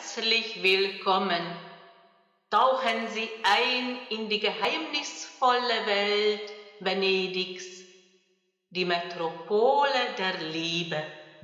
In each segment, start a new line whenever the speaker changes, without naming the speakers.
herzlich willkommen. Tauchen Sie ein in die geheimnisvolle Welt Venedigs, die Metropole der Liebe.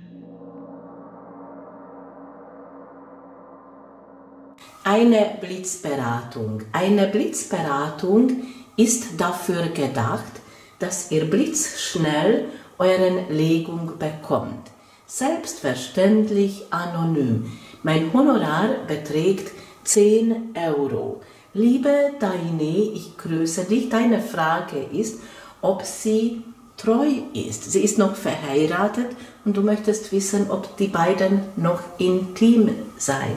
Eine Blitzberatung. Eine Blitzberatung ist dafür gedacht, dass ihr blitzschnell eure Legung bekommt. Selbstverständlich anonym. Mein Honorar beträgt 10 €. Liebe Daine, ich grüße dich. Deine Frage ist, ob sie treu ist. Sie ist noch verheiratet und du möchtest wissen, ob die beiden noch intim sind.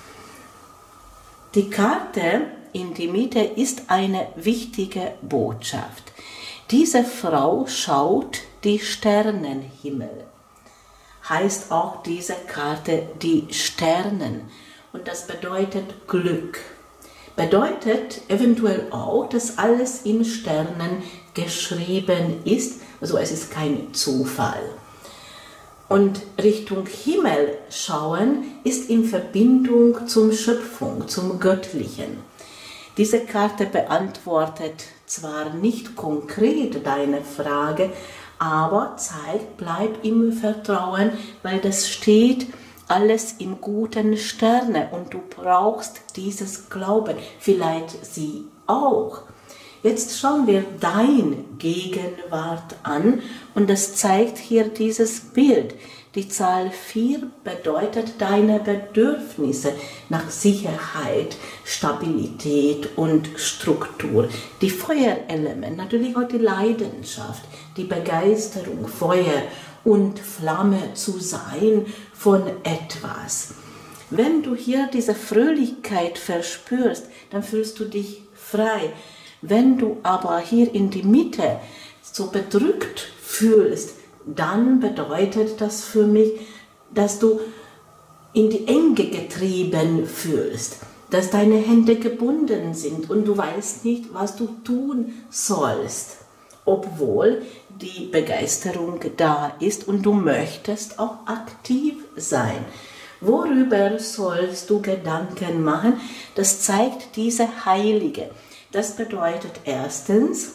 Die Karte in die Mitte ist eine wichtige Botschaft. Diese Frau schaut die Sternenhimmel. Heißt auch diese Karte die Sternen. Und das bedeutet Glück. Bedeutet eventuell auch, dass alles in Sternen geschrieben ist. Also es ist kein Zufall. Und Richtung Himmel schauen ist in Verbindung zum Schöpfung, zum Göttlichen. Diese Karte beantwortet zwar nicht konkret deine Frage, aber zeigt, bleib im Vertrauen, weil das steht alles im guten Sterne und du brauchst dieses Glauben, vielleicht sie auch. Jetzt schauen wir dein Gegenwart an und das zeigt hier dieses Bild. Die Zahl 4 bedeutet deine Bedürfnisse nach Sicherheit, Stabilität und Struktur. Die Feuerelement, natürlich auch die Leidenschaft, die Begeisterung, Feuer und Flamme zu sein von etwas. Wenn du hier diese Fröhlichkeit verspürst, dann fühlst du dich frei. Wenn du aber hier in die Mitte so bedrückt fühlst, dann bedeutet das für mich, dass du in die Enge getrieben fühlst, dass deine Hände gebunden sind und du weißt nicht, was du tun sollst, obwohl die Begeisterung da ist und du möchtest auch aktiv sein. Worüber sollst du Gedanken machen? Das zeigt diese Heilige. Das bedeutet erstens,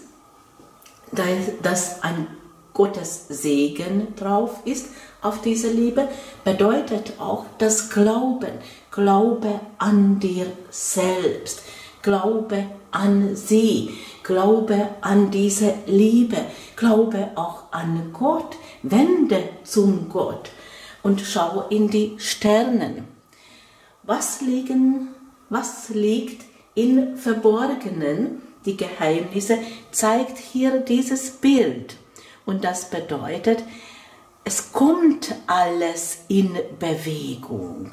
dass ein Gottes Segen drauf ist auf diese Liebe, bedeutet auch das Glauben. Glaube an dir selbst, Glaube an sie, Glaube an diese Liebe, Glaube auch an Gott, wende zum Gott und schau in die Sternen. Was liegt in Verborgenen? Die Geheimnisse zeigt hier dieses Bild. Und das bedeutet, es kommt alles in Bewegung.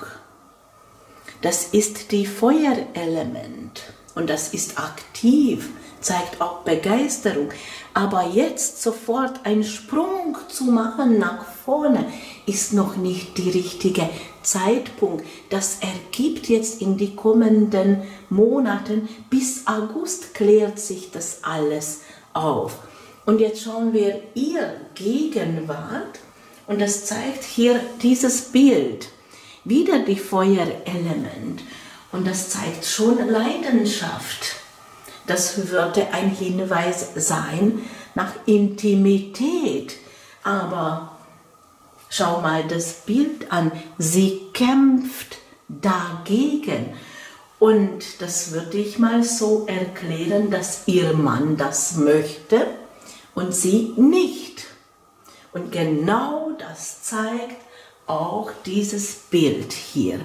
Das ist die Feuerelement und das ist aktiv, zeigt auch Begeisterung. Aber jetzt sofort einen Sprung zu machen nach vorne, ist noch nicht der richtige Zeitpunkt. Das ergibt jetzt in die kommenden Monaten, bis August klärt sich das alles auf. Und jetzt schauen wir ihr Gegenwart und das zeigt hier dieses Bild. Wieder die Feuerelement und das zeigt schon Leidenschaft. Das würde ein Hinweis sein nach Intimität. Aber schau mal das Bild an. Sie kämpft dagegen. Und das würde ich mal so erklären, dass ihr Mann das möchte und sie nicht. Und genau das zeigt auch dieses Bild hier.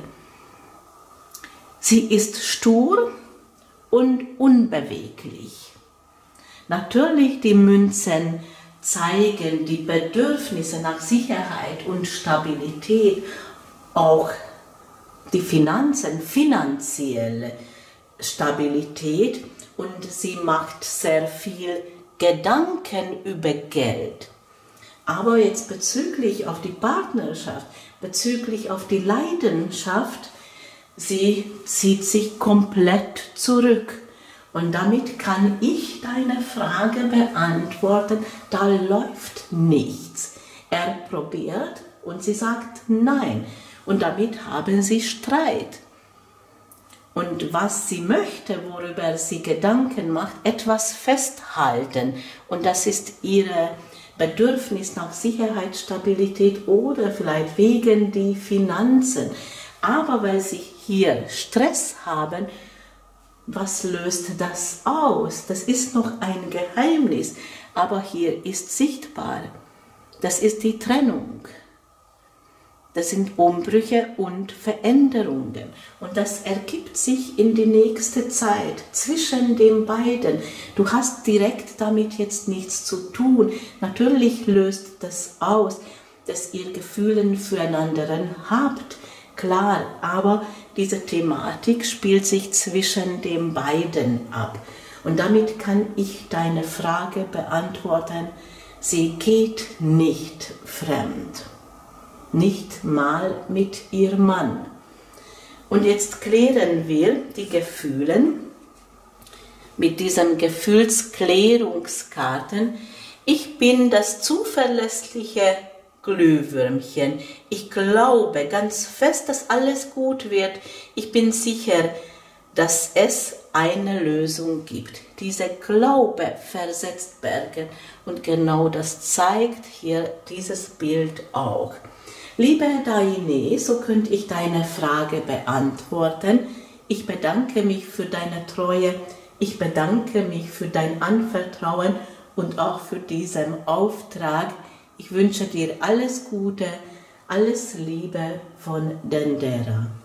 Sie ist stur und unbeweglich. Natürlich die Münzen zeigen die Bedürfnisse nach Sicherheit und Stabilität, auch die Finanzen, finanzielle Stabilität und sie macht sehr viel Gedanken über Geld. Aber jetzt bezüglich auf die Partnerschaft, bezüglich auf die Leidenschaft, sie zieht sich komplett zurück. Und damit kann ich deine Frage beantworten, da läuft nichts. Er probiert und sie sagt nein. Und damit haben sie Streit. und was sie möchte, worüber sie Gedanken macht, etwas festhalten. Und das ist ihre Bedürfnis nach Sicherheit, Stabilität oder vielleicht wegen die Finanzen. Aber weil sie hier Stress haben, was löst das aus? Das ist noch ein Geheimnis, aber hier ist sichtbar. Das ist die Trennung. Das sind Umbrüche und Veränderungen. Und das ergibt sich in die nächste Zeit zwischen den beiden. Du hast direkt damit jetzt nichts zu tun. Natürlich löst das aus, dass ihr Gefühle füreinander habt. Klar, aber diese Thematik spielt sich zwischen den beiden ab. Und damit kann ich deine Frage beantworten. Sie geht nicht fremd. Nicht mal mit ihrem Mann. Und jetzt klären wir die Gefühle mit diesen Gefühlsklärungskarten. Ich bin das zuverlässige Glühwürmchen. Ich glaube ganz fest, dass alles gut wird. Ich bin sicher, dass es eine Lösung gibt. Dieser Glaube versetzt Berge und genau das zeigt hier dieses Bild auch. Liebe Daine, so könnte ich deine Frage beantworten. Ich bedanke mich für deine Treue, ich bedanke mich für dein Anvertrauen und auch für diesen Auftrag. Ich wünsche dir alles Gute, alles Liebe von Dendera.